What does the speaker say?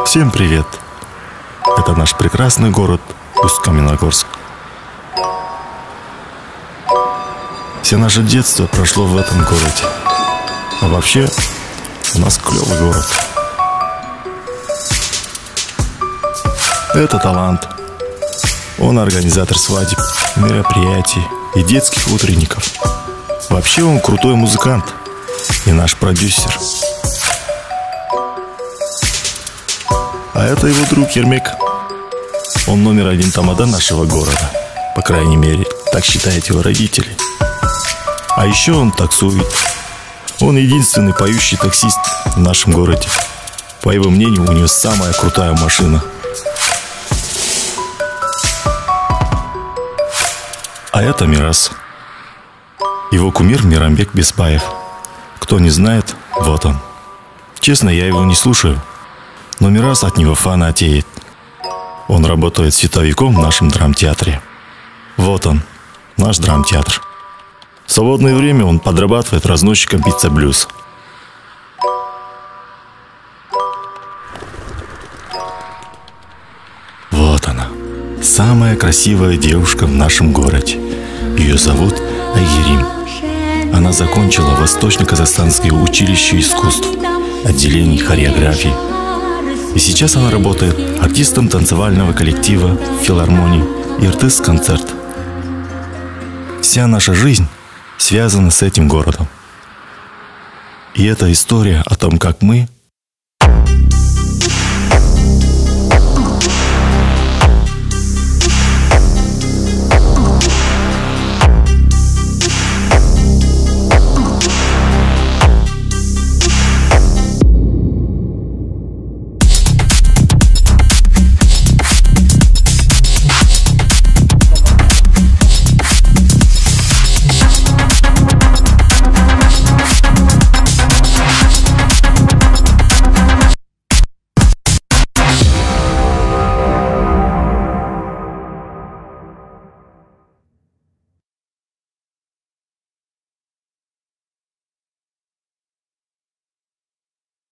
Всем привет! Это наш прекрасный город Усть-Каменогорск. Все наше детство прошло в этом городе. А вообще, у нас клевый город. Это талант. Он организатор свадеб, мероприятий и детских утренников. Вообще он крутой музыкант и наш продюсер. А это его друг Ермек. Он номер один тамада нашего города. По крайней мере, так считают его родители. А еще он таксует. Он единственный поющий таксист в нашем городе. По его мнению, у него самая крутая машина. А это Мирас. Его кумир Мирамбек Беспаев. Кто не знает, вот он. Честно, я его не слушаю, но Мирас от него фанатеет. Он работает световиком в нашем драмтеатре. Вот он, наш драмтеатр. В свободное время он подрабатывает разносчиком пицца-блюз. Вот она, самая красивая девушка в нашем городе. Ее зовут Айгерим. Она закончила Восточно-Казахстанское училище искусств, отделение хореографии. И сейчас она работает артистом танцевального коллектива в филармонии «Иртыс-концерт». Вся наша жизнь связана с этим городом. И это история о том, как мы